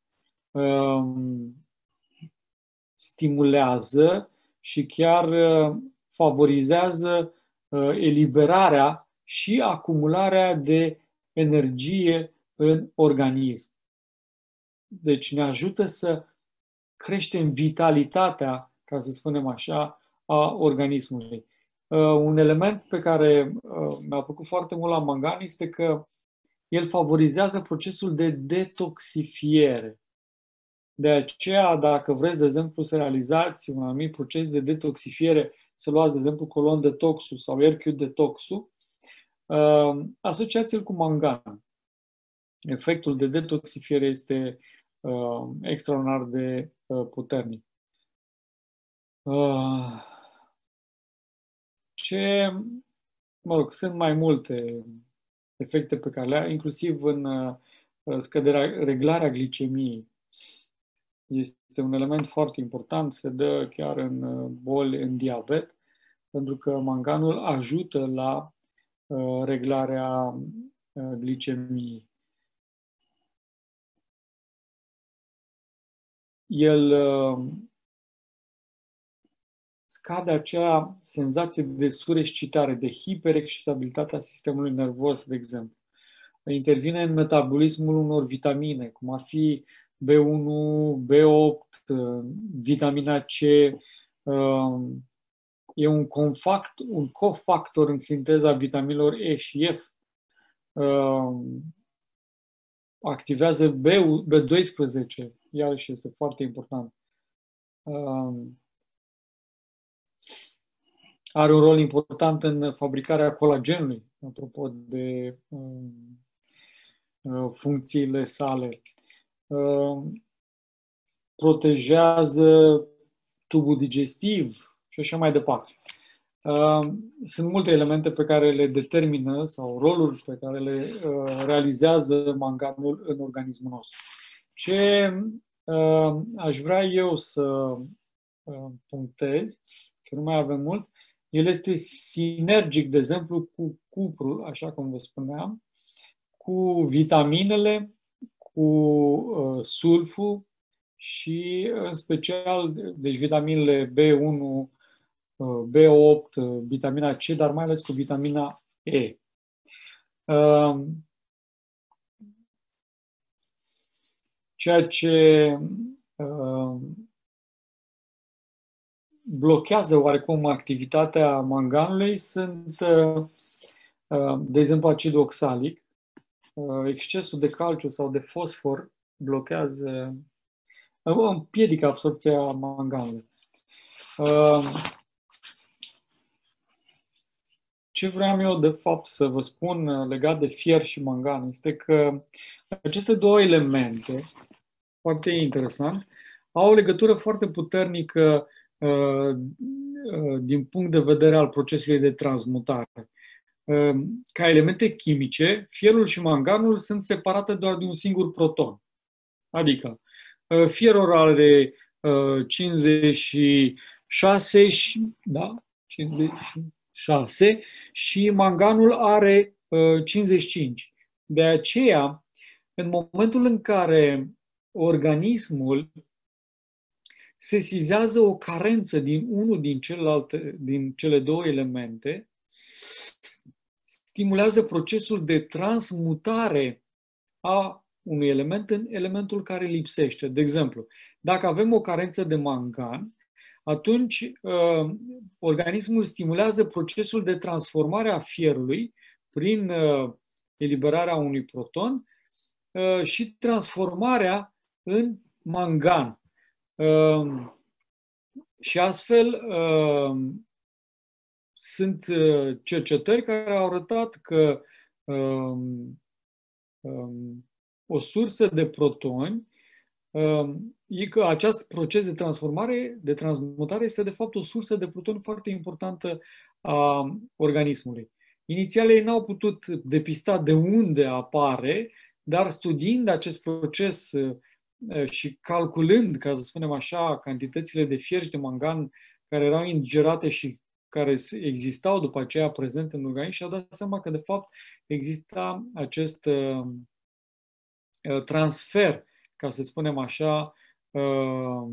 Stimulează și chiar favorizează eliberarea și acumularea de energie în organism. Deci ne ajută să creștem vitalitatea, ca să spunem așa, a organismului. Un element pe care mi-a plăcut foarte mult la mangan este că el favorizează procesul de detoxifiere. De aceea, dacă vreți, de exemplu, să realizați un anumit proces de detoxifiere, să luați, de exemplu, colon detoxul sau R Q detoxul, asociați-l cu mangan. Efectul de detoxifiere este uh, extraordinar de uh, puternic. Uh, ce mă rog, sunt mai multe efecte pe care le are, inclusiv în uh, scăderea, reglarea glicemiei. Este un element foarte important, se dă chiar în uh, boli, în diabet, pentru că manganul ajută la uh, reglarea uh, glicemiei. El uh, scade acea senzație de sureexcitare, de hiperexcitabilitate a sistemului nervos, de exemplu. Intervine în metabolismul unor vitamine, cum ar fi B unu, B opt, vitamina C. E un, confact, un cofactor în sinteza vitaminelor E și F. Activează B doisprezece, iarăși este foarte important. Are un rol important în fabricarea colagenului, apropo de funcțiile sale. Protejează tubul digestiv și așa mai departe. Sunt multe elemente pe care le determină sau roluri pe care le realizează manganul în organismul nostru. Ce aș vrea eu să punctez, că nu mai avem mult, el este sinergic, de exemplu, cu cuprul, așa cum vă spuneam, cu vitaminele, cu uh, sulful și, în special, deci vitaminele B unu, uh, B opt, uh, vitamina C, dar mai ales cu vitamina E. Uh, ceea ce uh, blochează oarecum activitatea manganului sunt, uh, uh, de exemplu, acidul oxalic. Excesul de calciu sau de fosfor blochează, împiedică absorbția manganului. Ce vreau eu, de fapt, să vă spun legat de fier și mangan este că aceste două elemente, foarte interesant, au o legătură foarte puternică din punct de vedere al procesului de transmutare. Ca elemente chimice, fierul și manganul sunt separate doar de un singur proton. Adică, fierul are cincizeci și șase, da? cincizeci și șase și manganul are cincizeci și cinci. De aceea, în momentul în care organismul sesizează o carență din unul din celelalte, din cele două elemente, stimulează procesul de transmutare a unui element în elementul care lipsește. De exemplu, dacă avem o carență de mangan, atunci uh, organismul stimulează procesul de transformare a fierului prin uh, eliberarea unui proton uh, și transformarea în mangan. Uh, și astfel uh, sunt cercetări care au arătat că um, um, o sursă de protoni, um, e că acest proces de transformare, de transmutare, este de fapt o sursă de protoni foarte importantă a organismului. Inițial ei n-au putut depista de unde apare, dar studiind acest proces și calculând, ca să spunem așa, cantitățile de fier și de mangan care erau ingerate și care existau după aceea prezente în organism, și au dat seama că, de fapt, exista acest uh, transfer, ca să spunem așa, uh,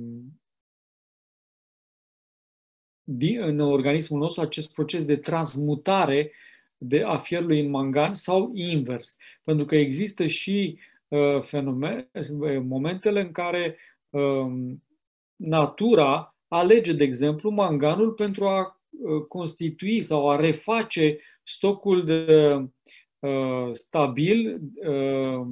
din, în organismul nostru, acest proces de transmutare de a fierului în mangan sau invers. Pentru că există și uh, fenomene, momentele în care uh, natura alege, de exemplu, manganul pentru a constitui sau a reface stocul de, uh, stabil uh,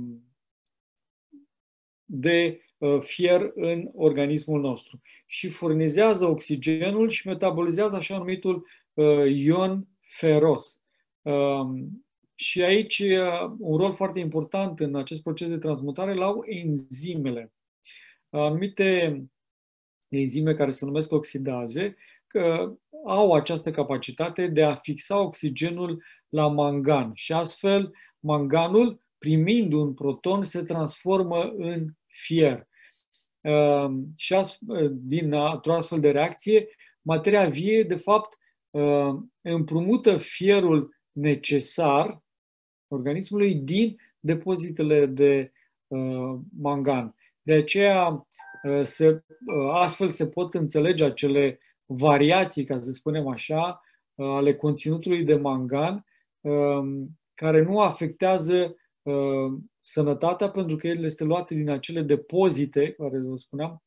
de uh, fier în organismul nostru și furnizează oxigenul și metabolizează așa numitul uh, ion feros. Uh, și aici uh, un rol foarte important în acest proces de transmutare l-au enzimele. Anumite enzime care se numesc oxidaze, că au această capacitate de a fixa oxigenul la mangan și astfel manganul, primind un proton, se transformă în fier. Și din o astfel de reacție, materia vie, de fapt, împrumută fierul necesar organismului din depozitele de mangan. De aceea, se, astfel se pot înțelege acele variații, ca să spunem așa, ale conținutului de mangan, care nu afectează sănătatea, pentru că el este luat din acele depozite, care vă spuneam,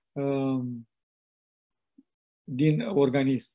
din organism.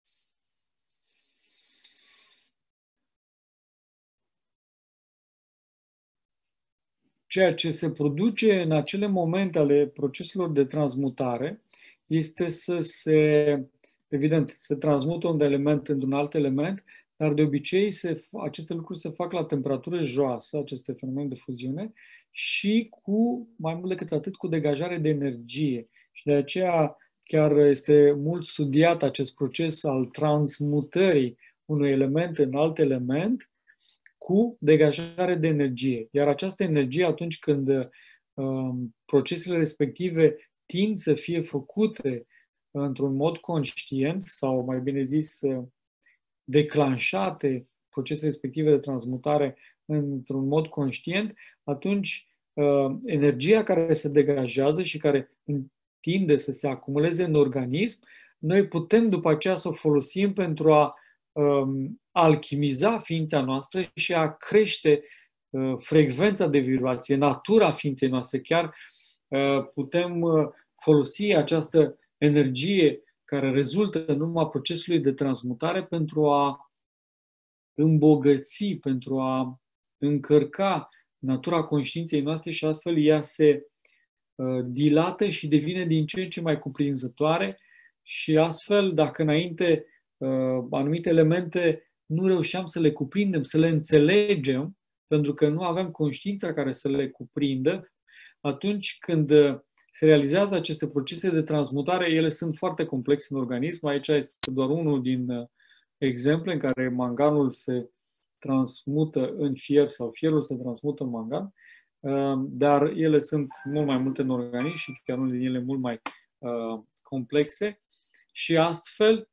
Ceea ce se produce în acele momente ale proceselor de transmutare este să se, evident, se transmută un element într-un alt element, dar de obicei se, aceste lucruri se fac la temperatură joasă, aceste fenomene de fuziune, și cu, mai mult decât atât, cu degajare de energie. Și de aceea chiar este mult studiat acest proces al transmutării unui element în alt element cu degajare de energie. Iar această energie, atunci când uh, procesele respective tind să fie făcute într-un mod conștient, sau mai bine zis, uh, declanșate procesele respective de transmutare într-un mod conștient, atunci uh, energia care se degajează și care tinde să se acumuleze în organism, noi putem după aceea să o folosim pentru a um, alchimiza ființa noastră și a crește uh, frecvența de vibrație, natura ființei noastre. Chiar uh, putem uh, folosi această energie care rezultă în urma procesului de transmutare pentru a îmbogăți, pentru a încărca natura conștiinței noastre și astfel ea se uh, dilată și devine din ce în ce mai cuprinzătoare și astfel, dacă înainte uh, anumite elemente nu reușeam să le cuprindem, să le înțelegem, pentru că nu aveam conștiința care să le cuprindă, atunci când se realizează aceste procese de transmutare, ele sunt foarte complexe în organism. Aici este doar unul din exemple în care manganul se transmută în fier sau fierul se transmută în mangan, dar ele sunt mult mai multe în organism și chiar unele din ele mult mai complexe și astfel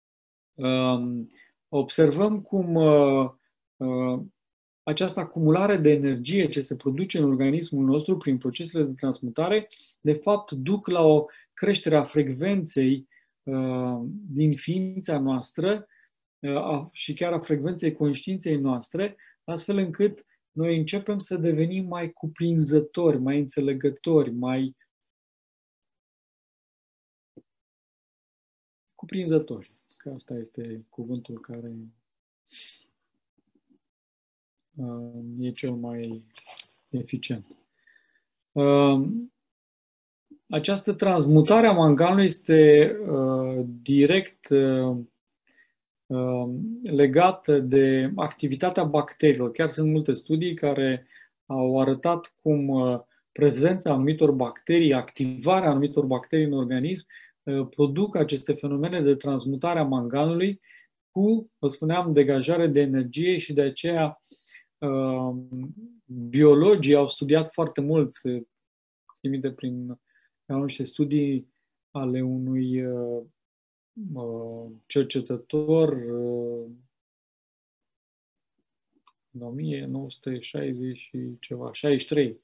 observăm cum această acumulare de energie ce se produce în organismul nostru prin procesele de transmutare, de fapt duc la o creștere a frecvenței uh, din ființa noastră uh, și chiar a frecvenței conștiinței noastre, astfel încât noi începem să devenim mai cuprinzători, mai înțelegători, mai cuprinzători. Că asta este cuvântul care e cel mai eficient. Această transmutare a manganului este direct legată de activitatea bacteriilor. Chiar sunt multe studii care au arătat cum prezența anumitor bacterii, activarea anumitor bacterii în organism produc aceste fenomene de transmutare a manganului cu, vă spuneam, degajare de energie și de aceea biologii au studiat foarte mult, țin minte, prin niște studii ale unui cercetător în o mie nouă sute șaizeci și ceva, șaizeci și trei,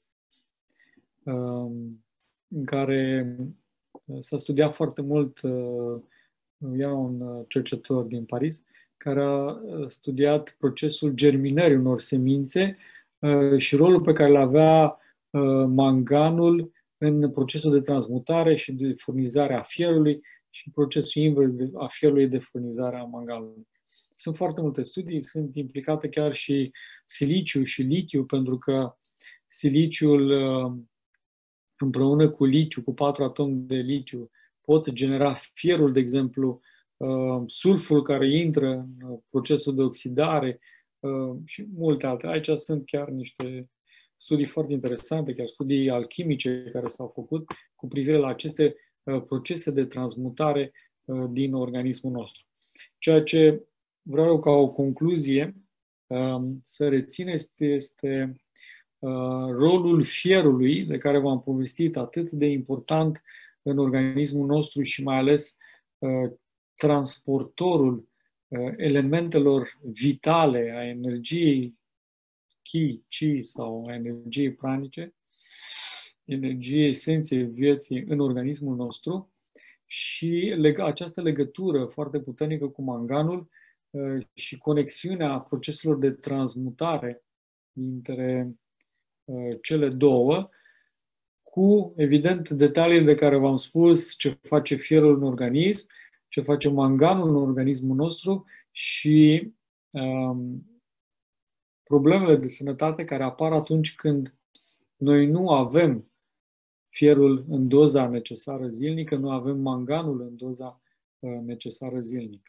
în care s-a studiat foarte mult, era un cercetător din Paris, care a studiat procesul germinării unor semințe și rolul pe care îl avea manganul în procesul de transmutare și de furnizare a fierului și procesul invers a fierului de furnizare a manganului. Sunt foarte multe studii, sunt implicate chiar și siliciu și litiu, pentru că siliciul împreună cu litiu, cu patru atomi de litiu, pot genera fierul, de exemplu, sulful care intră în procesul de oxidare și multe alte. Aici sunt chiar niște studii foarte interesante, chiar studii alchimice care s-au făcut cu privire la aceste procese de transmutare din organismul nostru. Ceea ce vreau ca o concluzie să rețineți este rolul fierului, de care v-am povestit, atât de important în organismul nostru și mai ales transportorul elementelor vitale, a energiei chi, chi sau a energiei pranice, energiei esenței vieții în organismul nostru și leg- această legătură foarte puternică cu manganul și conexiunea proceselor de transmutare dintre cele două, cu, evident, detaliile de care v-am spus, ce face fierul în organism, ce face manganul în organismul nostru și um, problemele de sănătate care apar atunci când noi nu avem fierul în doza necesară zilnică, nu avem manganul în doza uh, necesară zilnică.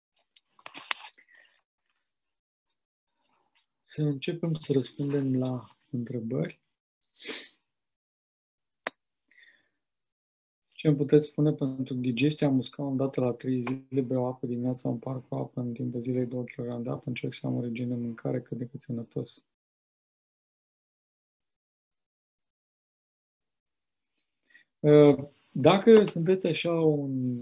Să începem să răspundem la întrebări. Ce îmi puteți spune pentru digestia? Am uscat o dată la trei zile, beau apă dimineața, un par cu apă, în timpul zilei două kilograme de apă, încerc să am o regimă de mâncare cât de cât sănătos. Dacă sunteți așa un,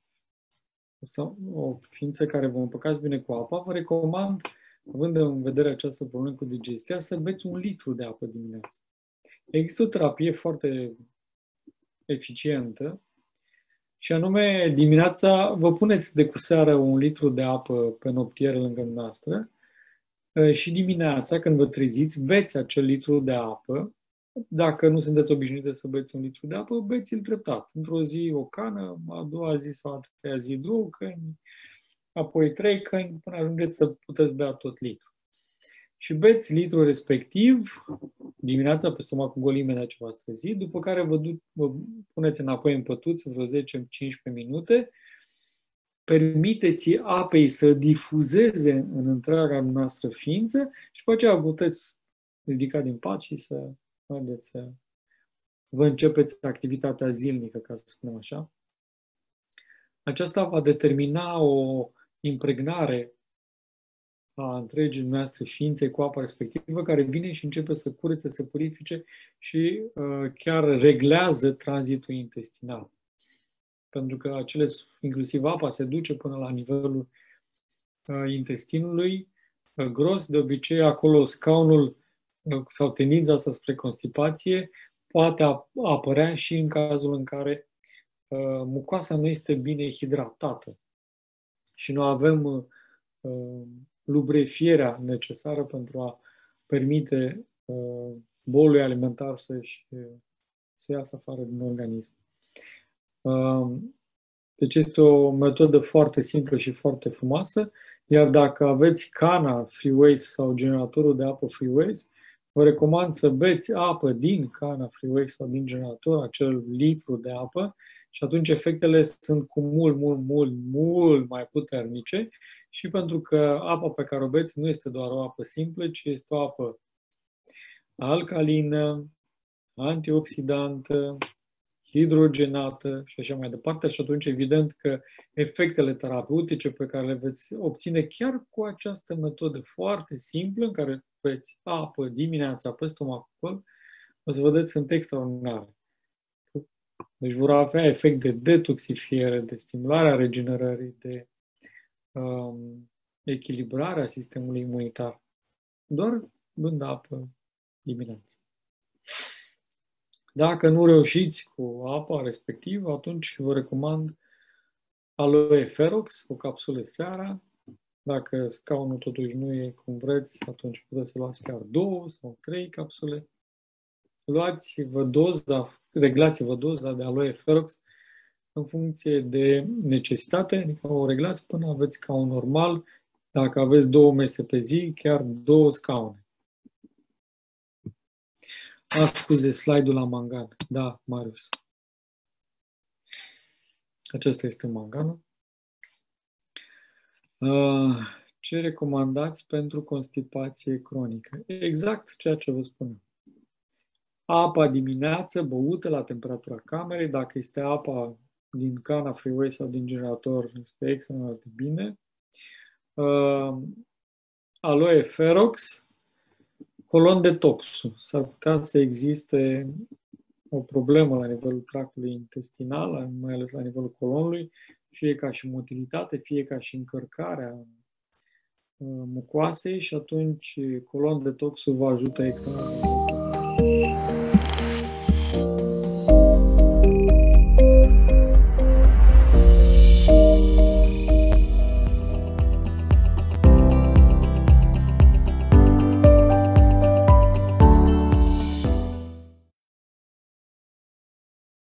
sau o ființă care vă împăcați bine cu apa, vă recomand, având în vedere această problemă cu digestia, să beți un litru de apă dimineața. Există o terapie foarte eficientă și anume dimineața vă puneți de cu seară un litru de apă pe noptier lângă noastră și dimineața când vă treziți beți acel litru de apă. Dacă nu sunteți obișnuite să beți un litru de apă, beți-l treptat. Într-o zi o cană, a doua zi sau a treia zi două căni, apoi trei căni, până ajungeți să puteți bea tot litru. Și beți litrul respectiv dimineața pe stomacul gol imediat ce v-ați trezit, după care vă, du- vă puneți înapoi în pătuț vreo zece cincisprezece minute, permiteți apei să difuzeze în întreaga noastră ființă și după aceea puteți ridica din pat și să mergeți să vă începeți activitatea zilnică, ca să spunem așa. Aceasta va determina o impregnare a întregii noastre ființe cu apa respectivă, care vine și începe să curețe, să purifice și uh, chiar reglează tranzitul intestinal. Pentru că acele, inclusiv apa, se duce până la nivelul uh, intestinului uh, gros. De obicei, acolo scaunul uh, sau tendința asta spre constipație poate apărea și în cazul în care uh, mucoasa nu este bine hidratată și nu avem uh, lubrefierea necesară pentru a permite uh, bolului alimentar să-și, să iasă afară din organism. Uh, deci este o metodă foarte simplă și foarte frumoasă, iar dacă aveți cana Freeways sau generatorul de apă Freeways, vă recomand să beți apă din cana Freeways sau din generator, acel litru de apă, și atunci efectele sunt cu mult, mult, mult, mult mai puternice și pentru că apa pe care o beți nu este doar o apă simplă, ci este o apă alcalină, antioxidantă, hidrogenată și așa mai departe. Și atunci evident că efectele terapeutice pe care le veți obține chiar cu această metodă foarte simplă, în care beți apă dimineața pe stomacul, o să vedeți, sunt extraordinare. Deci vor avea efect de detoxifiere, de stimulare a regenerării, de um, echilibrare a sistemului imunitar. Doar bând apă dimineața. Dacă nu reușiți cu apa respectivă, atunci vă recomand Aloe Ferox, o capsulă seara. Dacă scaunul totuși nu e cum vreți, atunci puteți să luați chiar două sau trei capsule. Luați-vă doza, reglați-vă doza de Aloe Ferox în funcție de necesitate, adică o reglați până aveți scaun normal. Dacă aveți două mese pe zi, chiar două scaune. Ah, scuze, slide-ul la mangan. Da, Marius. Acesta este manganul. Ce recomandați pentru constipație cronică? Exact ceea ce vă spun. Apa dimineață băută la temperatura camerei, dacă este apa din cana freeway sau din generator este extraordinar de bine. Uh, aloe ferox, colon detoxul. S-ar putea să existe o problemă la nivelul tractului intestinal, mai ales la nivelul colonului, fie ca și motilitate, fie ca și încărcarea mucoasei și atunci colon detoxul vă ajută extraordinar de mult.